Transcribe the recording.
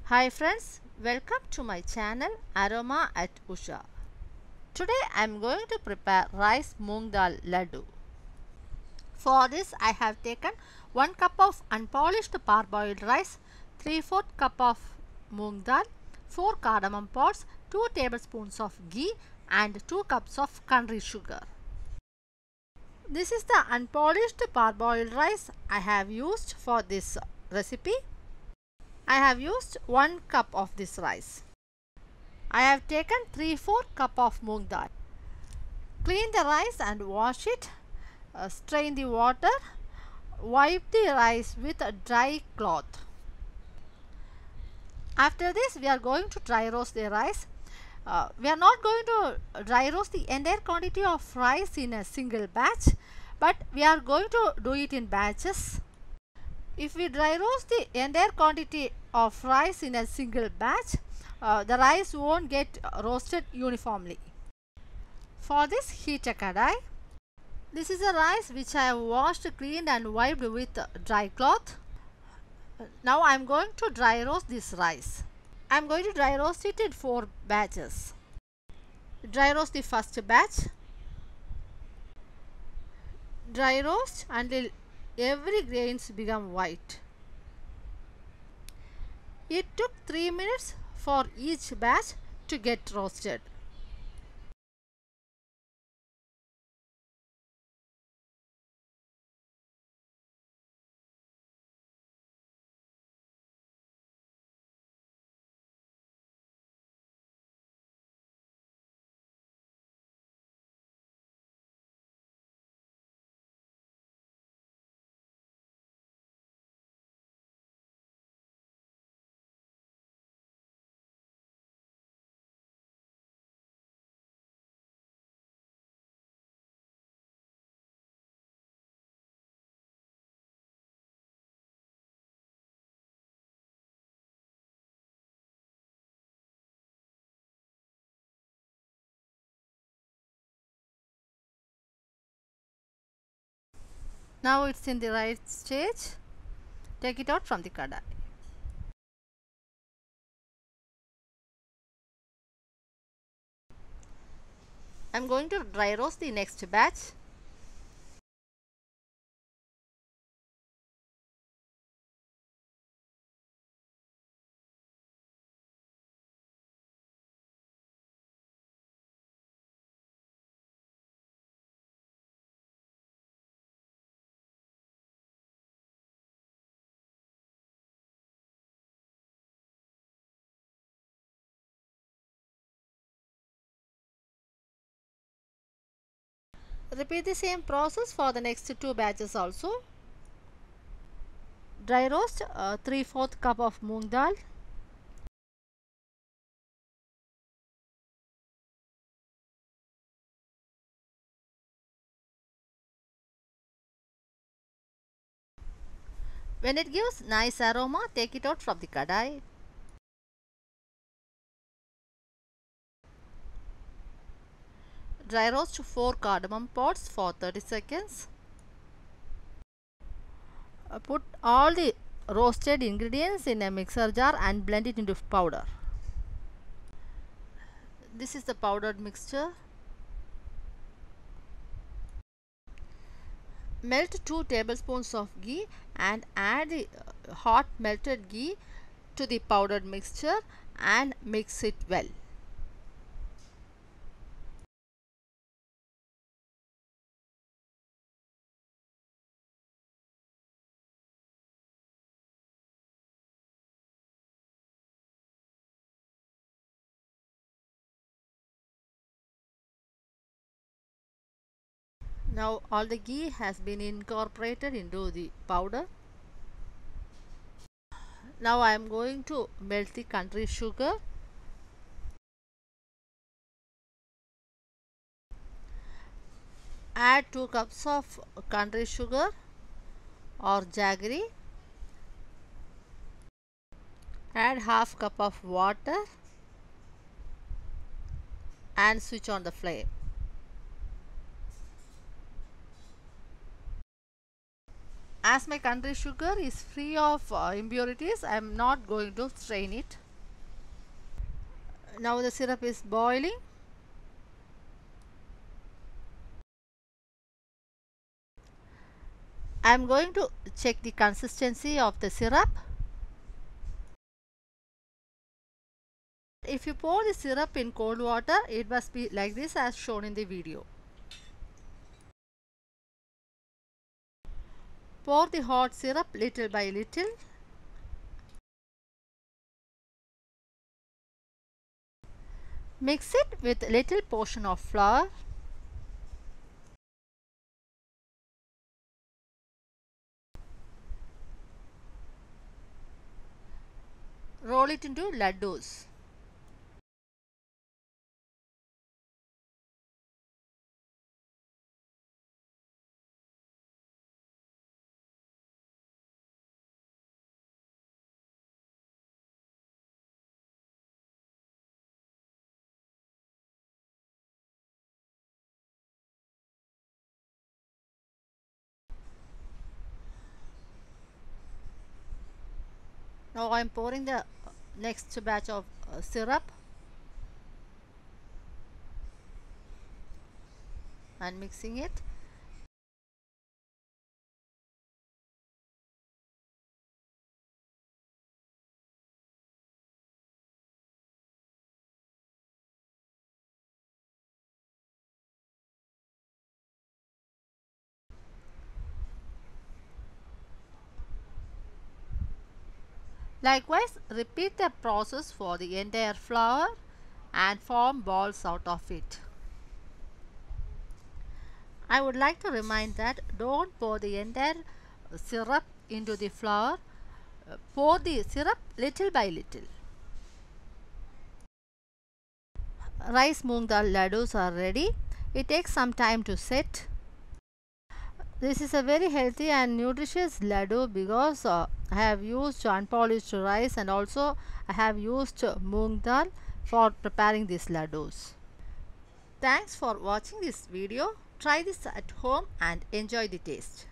Hi friends, welcome to my channel Aroma at Usha. Today I am going to prepare rice moong dal laddu. For this I have taken 1 cup of unpolished parboiled rice, 3/4 cup of moong dal, 4 cardamom pods, 2 tablespoons of ghee and 2 cups of country sugar. This is the unpolished parboiled rice I have used for this recipe. I have used 1 cup of this rice. I have taken 3/4 cup of moong dal. Clean the rice and wash it. Strain the water. Wipe the rice with a dry cloth. After this, we are going to dry roast the rice. We are not going to dry roast the entire quantity of rice in a single batch, but we are going to do it in batches. If we dry roast the entire quantity of rice in a single batch, the rice won't get roasted uniformly. For this, heat a kadai. This is a rice which I have washed, cleaned and wiped with dry cloth. Now I am going to dry roast this rice. I am going to dry roast it in 4 batches. Dry roast the first batch. Dry roast until every grains become white. It took 3 minutes for each batch to get roasted. Now it's in the right stage. Take it out from the kadai. I am going to dry roast the next batch. Repeat the same process for the next 2 batches also. Dry roast 3/4 cup of moong dal. When it gives nice aroma, take it out from the kadai. Dry roast 4 cardamom pods for 30 seconds. Put all the roasted ingredients in a mixer jar and blend it into powder. This is the powdered mixture. Melt 2 tablespoons of ghee and add the hot melted ghee to the powdered mixture and mix it well. Now all the ghee has been incorporated into the powder. Now I am going to melt the country sugar. Add 2 cups of country sugar or jaggery. Add half cup of water and switch on the flame. As my country sugar is free of impurities, I am not going to strain it. Now the syrup is boiling. I am going to check the consistency of the syrup. If you pour the syrup in cold water, it must be like this as shown in the video. Pour the hot syrup little by little. Mix it with a little portion of flour. Roll it into laddus. Now I am pouring the next batch of syrup and mixing it. Likewise, repeat the process for the entire flour and form balls out of it. I would like to remind that don't pour the entire syrup into the flour. Pour the syrup little by little. Rice moong dal laddus are ready. It takes some time to set. This is a very healthy and nutritious laddu because I have used unpolished rice and also I have used moong dal for preparing these laddus. Thanks for watching this video. Try this at home and enjoy the taste.